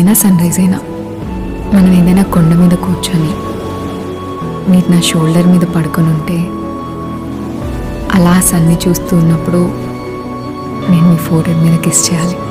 అయినా sun rise అయినా మనం ఏదైనా కొండ మీద కూర్చొని మీరు నా షోల్డర్ మీద పడుకొని ఉంటే అలా సన్ని చూస్తూ ఉన్నప్పుడు నేను మీ ఫోరెడ్ మీద కిస్ చేయాలి.